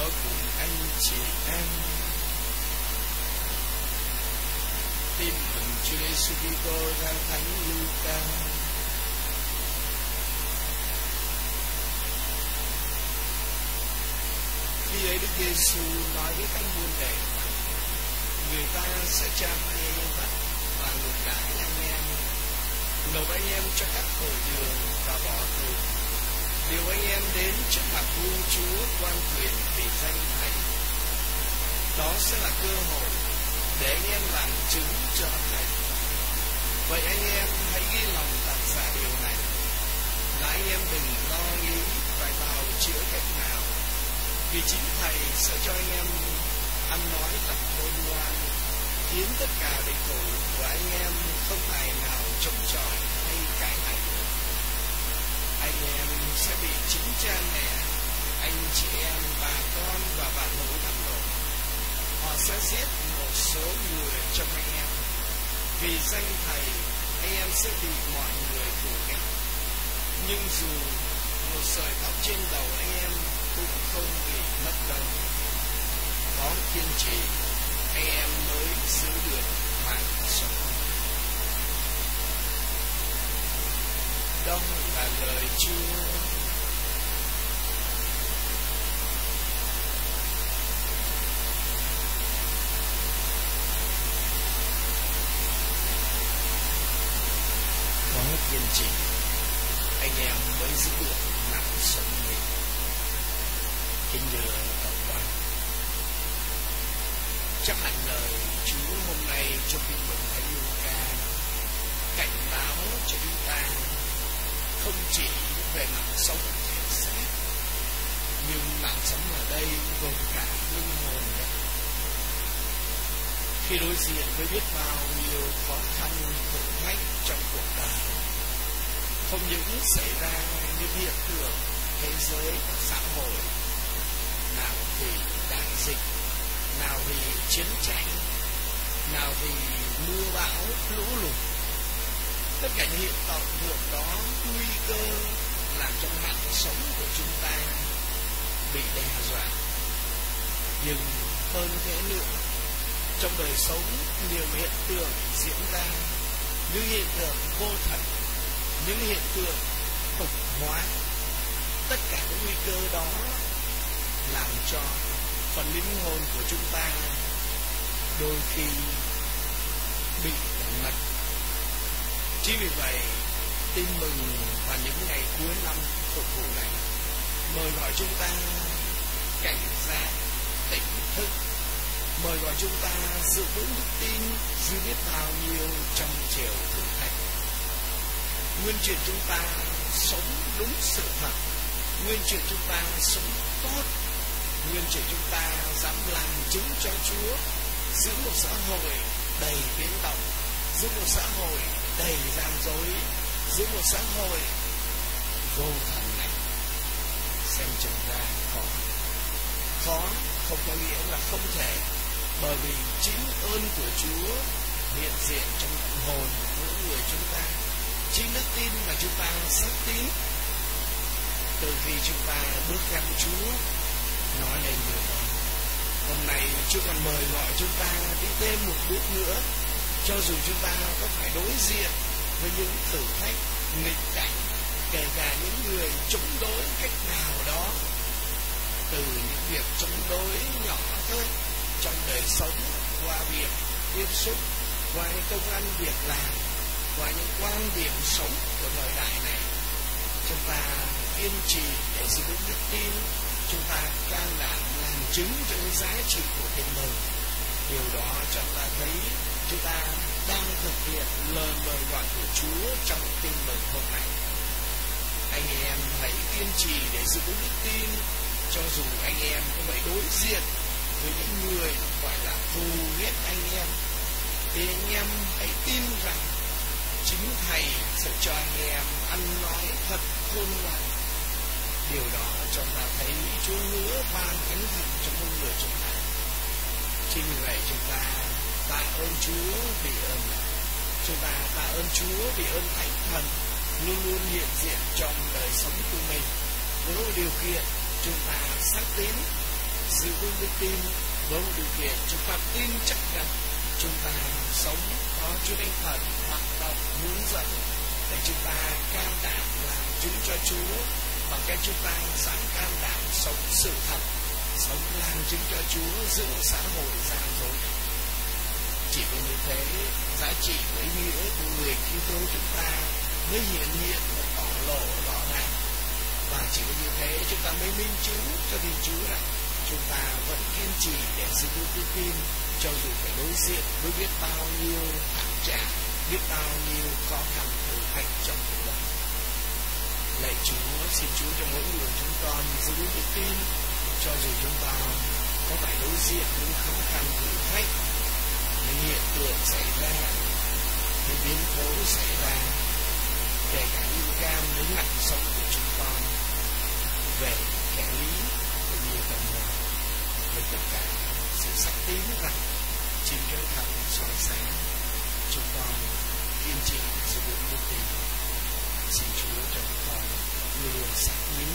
cùng anh chị em. Tin mừng Chúa Giêsu Kitô theo Thánh Luca. Khi ấy Đức Giêsu nói với các môn đệ rằng người ta sẽ tra tay bắt và ngược đãi anh em, nộp anh em cho các hội đường và bỏ tù, điều anh em đến trước mặt vua Chúa quan quyền vì danh Thầy. Đó sẽ là cơ hội để anh em làm chứng cho Thầy. Vậy anh em hãy ghi lòng đặt ra điều này, là anh em đừng lo nghĩ phải bào chữa cách nào, vì chính Thầy sẽ cho anh em ăn nói tập khôn ngoan, khiến tất cả địch thủ của anh em không tài nào chống chọi hay cãi lại được. Anh em sẽ bị chính cha mẹ, anh chị em, bà con và bạn hữu bắt nộp. Họ sẽ giết một số người trong anh em. Vì danh Thầy, anh em sẽ bị mọi người thù ghét. Nhưng dù một sợi tóc trên đầu anh em cũng không bị mất đâu. Có kiên trì, anh em mới giữ được mạng sống. Đó là lời Chúa. Có kiên trì, anh em mới giữ được mạng sống mình. Kính thưa cộng đoàn, chắc hẳn lời Chúa hôm nay trong Tin mừng Thánh Luca cảnh báo cho chúng ta không chỉ về mạng sống thể xác, nhưng mạng sống ở đây gồm cả linh hồn đấy. Khi đối diện với biết bao nhiêu khó khăn thử thách trong cuộc đời, không những xảy ra những hiện tượng thế giới và xã hội, nào vì đại dịch, nào vì chiến tranh, nào vì mưa bão, lũ lụt, tất cả những hiện tượng đó nguy cơ làm cho mạng sống của chúng ta bị đe dọa. Nhưng hơn thế nữa, trong đời sống nhiều hiện tượng diễn ra, những hiện tượng vô thần, những hiện tượng tục hóa, tất cả những nguy cơ đó làm cho phần linh hồn của chúng ta đôi khi bị đánh mất. Chính vì vậy, Tin mừng vào những ngày cuối năm phục vụ này mời gọi chúng ta cảnh giác, tỉnh thức, mời gọi chúng ta giữ vững đức tin dù biết bao nhiêu trong chiều thử thách. Nguyên chuyện chúng ta sống đúng sự thật, nguyên chuyện chúng ta sống tốt, nguyên chuyện chúng ta dám làm chứng cho Chúa, giữ một xã hội đầy biến động, giữ một xã hội đầy gian dối, giữ một xã hội vô thần này. Xem chừng ra khó không có nghĩa là không thể, bởi vì chính ơn của Chúa hiện diện trong tâm hồn của mỗi người chúng ta, chính đức tin mà chúng ta xác tín từ khi chúng ta bước theo Chúa nói lên điều đó. Hôm nay Chúa còn mời gọi chúng ta đi thêm một bước nữa, cho dù chúng ta có phải đối diện với những thử thách, nghịch cảnh, kể cả những người chống đối cách nào đó, từ những việc chống đối nhỏ thôi trong đời sống, qua việc tiếp xúc, qua những công ăn việc làm, qua những quan điểm sống của thời đại này, chúng ta kiên trì để giữ vững đức tin, chúng ta can đảm làm chứng cho những giá trị của Tin mừng. Điều đó cho ta thấy chúng ta đang thực hiện lời mời gọi của Chúa trong Tin mừng hôm nay. Anh em hãy kiên trì để giữ vững đức tin, cho dù anh em có phải đối diện với những người gọi là thù ghét anh em, thì anh em hãy tin rằng chính Thầy sẽ cho anh em ăn nói thật khôn ngoan. Điều đó cho ta thấy Chúa hứa ban thánh thần cho mỗi người chúng ta. Chính vì vậy chúng ta tạ ơn Chúa vì ơn Ngài. Chúng ta tạ ơn Chúa vì ơn Thánh Thần luôn luôn hiện diện trong đời sống của mình. Với điều kiện chúng ta xác tín giữ vững đức tin với một điều kiện chúng ta tin chắc rằng chúng ta sống có Chúa Thánh Thần hoạt động hướng dẫn để chúng ta can đảm làm chứng cho Chúa, bằng cách chúng ta dám can đảm sống sự thật, sống làm chứng cho Chúa giữa một xã hội gian dối. Chỉ có như thế, giá trị và ý nghĩa của người Kitô chúng ta mới hiện và tỏ lộ rõ ràng. Và chỉ có như thế chúng ta mới minh chứng cho Thiên Chúa rằng chúng ta vẫn kiên trì để giữ vững đức tin, cho dù phải đối diện với biết bao nhiêu áp trạng, biết bao nhiêu khó khăn thử thách trong cuộc đời. Lạy Chúa, xin Chúa cho mỗi người chúng con giữ vững đức tin, cho dù chúng ta có phải đối diện những khó khăn thử thách, những hiện tượng xảy ra, những biến cố xảy ra, kể cả liên can đến mạng sống của chúng con, về kẻ lý cũng như tâm hồn, với tất cả sự xác tín rằng chính Chúa Thần soi sáng chúng con kiên trì giữ vững đức tin. Xin Chúa cho chúng con luôn xác tín